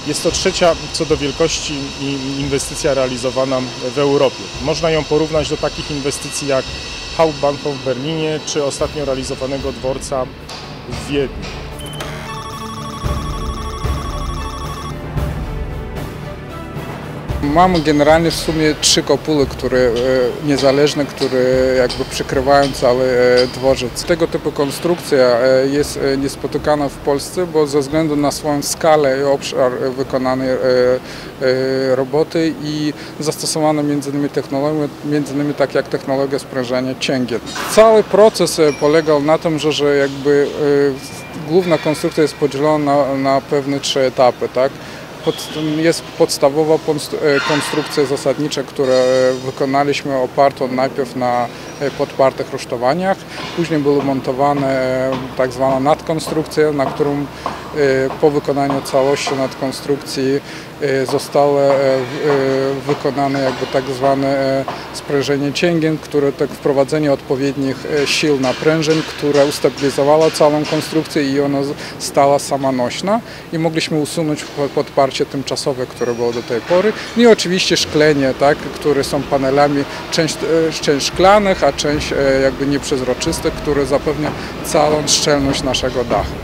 Jest to trzecia co do wielkości inwestycja realizowana w Europie. Można ją porównać do takich inwestycji jak Hauptbahnhof w Berlinie czy ostatnio realizowanego dworca w Wiedniu. Mamy generalnie w sumie 3 kopuły, niezależne, które jakby przykrywają cały dworzec. Tego typu konstrukcja jest niespotykana w Polsce, bo ze względu na swoją skalę i obszar wykonanej roboty i zastosowane między innymi tak jak technologia sprężania cięgien. Cały proces polegał na tym, że jakby główna konstrukcja jest podzielona na pewne 3 etapy, tak? Jest podstawowa konstrukcja zasadnicza, którą wykonaliśmy opartą najpierw na podpartych rusztowaniach. Później były montowane tak zwana nadkonstrukcja, na którą po wykonaniu całości nadkonstrukcji zostało wykonane jakby tak zwane sprężenie cięgien, wprowadzenie odpowiednich sił naprężeń, które ustabilizowało całą konstrukcję i ona stała sama nośna i mogliśmy usunąć podparcie tymczasowe, które było do tej pory. I oczywiście szklenie, tak, które są panelami, część szklanych, a część jakby nieprzezroczystych, które zapewnia całą szczelność naszego dachu.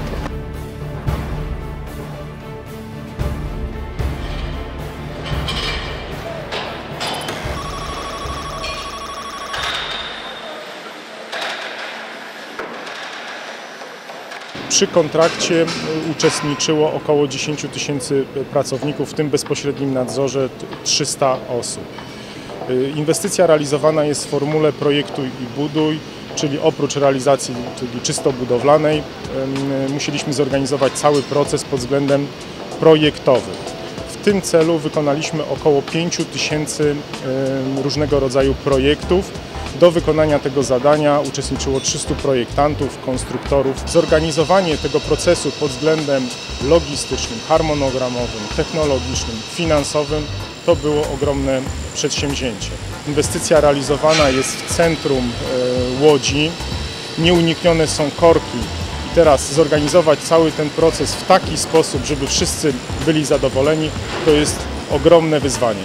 Przy kontrakcie uczestniczyło około 10 000 pracowników, w tym bezpośrednim nadzorze 300 osób. Inwestycja realizowana jest w formule projektuj i buduj, czyli oprócz realizacji czysto budowlanej musieliśmy zorganizować cały proces pod względem projektowym. W tym celu wykonaliśmy około 5 000 różnego rodzaju projektów. Do wykonania tego zadania uczestniczyło 300 projektantów, konstruktorów. Zorganizowanie tego procesu pod względem logistycznym, harmonogramowym, technologicznym, finansowym to było ogromne przedsięwzięcie. Inwestycja realizowana jest w centrum Łodzi. Nieuniknione są korki. I teraz zorganizować cały ten proces w taki sposób, żeby wszyscy byli zadowoleni, to jest ogromne wyzwanie.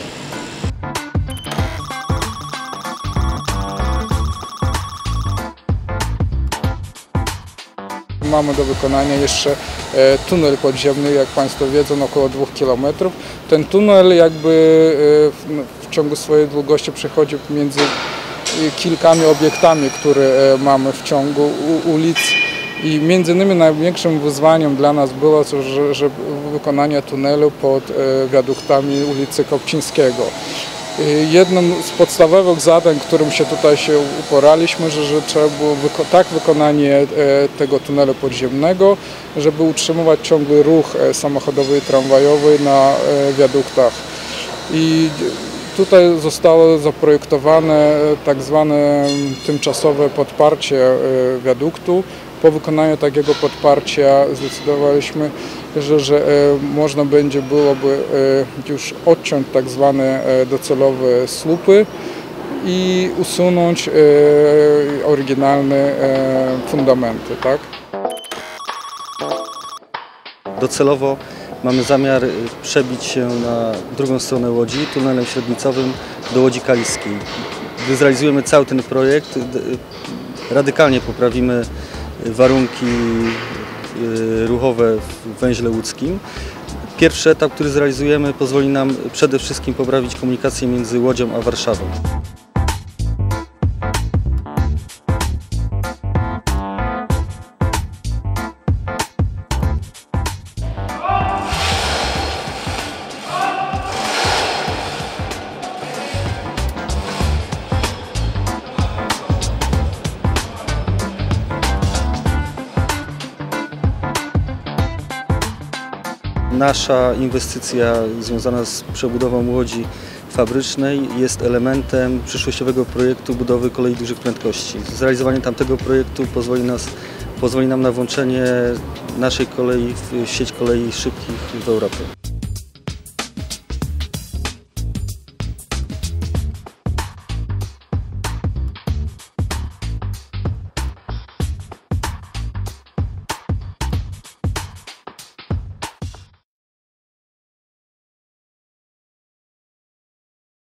Mamy do wykonania jeszcze tunel podziemny, jak Państwo wiedzą, około 2 km. Ten tunel jakby w ciągu swojej długości przechodzi między kilkoma obiektami, które mamy w ciągu ulic. I między innymi największym wyzwaniem dla nas było że wykonanie tunelu pod wiaduktami ulicy Kopcińskiego. Jednym z podstawowych zadań, którym się tutaj uporaliśmy, że trzeba było wykonanie tego tunelu podziemnego, żeby utrzymywać ciągły ruch samochodowy i tramwajowy na wiaduktach. I tutaj zostało zaprojektowane tak zwane tymczasowe podparcie wiaduktu. Po wykonaniu takiego podparcia zdecydowaliśmy, że można byłoby już odciąć tak zwane docelowe słupy i usunąć oryginalne fundamenty. Tak? Docelowo mamy zamiar przebić się na drugą stronę Łodzi, tunelem średnicowym do Łodzi Kaliskiej. Gdy zrealizujemy cały ten projekt, radykalnie poprawimy warunki ruchowe w węźle łódzkim. Pierwszy etap, który zrealizujemy, pozwoli nam przede wszystkim poprawić komunikację między Łodzią a Warszawą. Nasza inwestycja związana z przebudową Łodzi fabrycznej jest elementem przyszłościowego projektu budowy kolei dużych prędkości. Zrealizowanie tamtego projektu pozwoli nam na włączenie naszej kolei w sieć kolei szybkich w Europie.